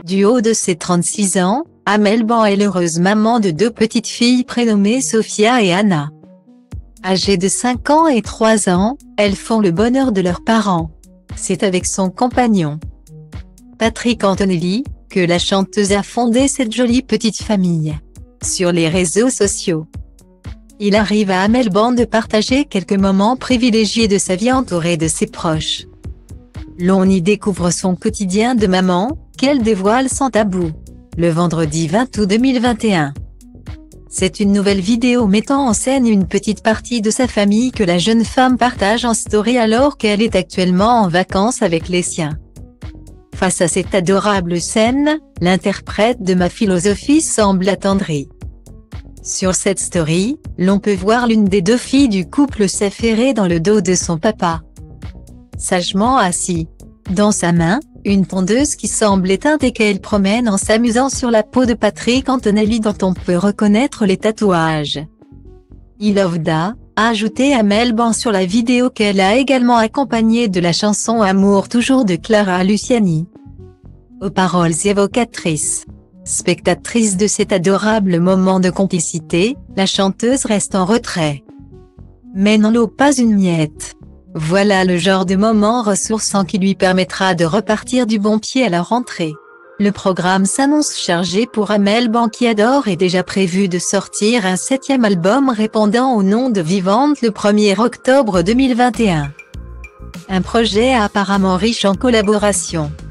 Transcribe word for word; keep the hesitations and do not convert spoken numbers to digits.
Du haut de ses trente-six ans, Amel Ban est l'heureuse maman de deux petites filles prénommées Sophia et Anna. Âgées de cinq ans et trois ans, elles font le bonheur de leurs parents. C'est avec son compagnon, Patrick Antonelli, que la chanteuse a fondé cette jolie petite famille. Sur les réseaux sociaux, il arrive à Amel Ban de partager quelques moments privilégiés de sa vie entourée de ses proches. L'on y découvre son quotidien de maman, qu'elle dévoile sans tabou. Le vendredi vingt août deux mille vingt et un. C'est une nouvelle vidéo mettant en scène une petite partie de sa famille que la jeune femme partage en story alors qu'elle est actuellement en vacances avec les siens. Face à cette adorable scène, l'interprète de Ma Philosophie semble attendrie. Sur cette story, l'on peut voir l'une des deux filles du couple s'affairer dans le dos de son papa, sagement assis. Dans sa main, une tondeuse qui semble éteinte et qu'elle promène en s'amusant sur la peau de Patrick Antonelli dont on peut reconnaître les tatouages. Ilovda a ajouté Amel Ban sur la vidéo qu'elle a également accompagnée de la chanson Amour toujours de Clara Luciani. Aux paroles évocatrices. Spectatrice de cet adorable moment de complicité, la chanteuse reste en retrait. Mais n'en loue pas une miette. Voilà le genre de moment ressourçant qui lui permettra de repartir du bon pied à la rentrée. Le programme s'annonce chargé pour Amel Ban qui adore et déjà prévu de sortir un septième album répondant au nom de Vivante le premier octobre deux mille vingt et un. Un projet apparemment riche en collaborations.